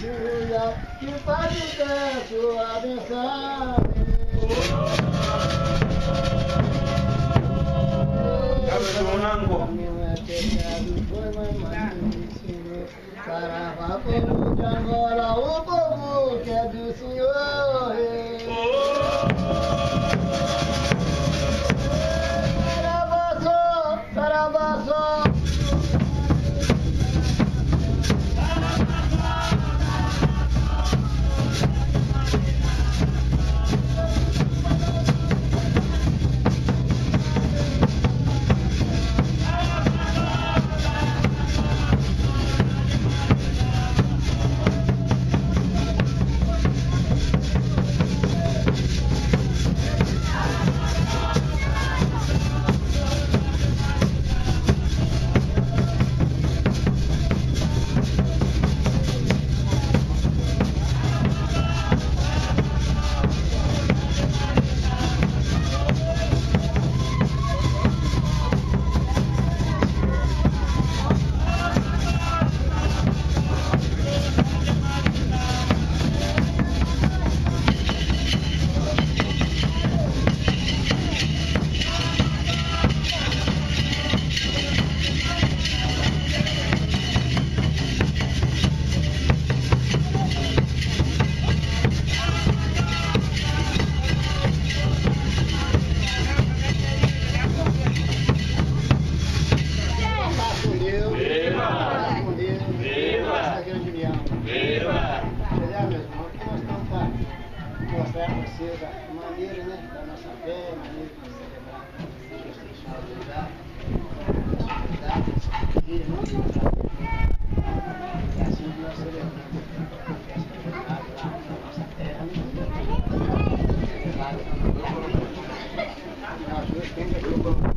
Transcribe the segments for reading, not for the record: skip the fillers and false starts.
aleluia, que faz o teto abençoar. Saravá, povo de Angola, o povo que é do Senhor. Sarabaçô, sarabaçô. Mostrar para vocês a maneira, né, da nossa fé, a maneira de celebrar e assim que nós celebramos a festa lá na nossa terra, nós dois temos aqui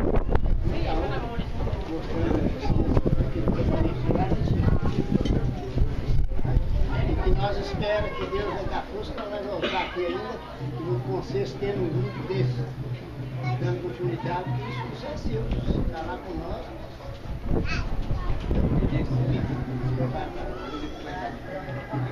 e nós esperamos que Deus vai dar força para nós voltar aqui ainda e no conselho ter um grupo desse, dando continuidade, que isso é seu, você está lá com nós.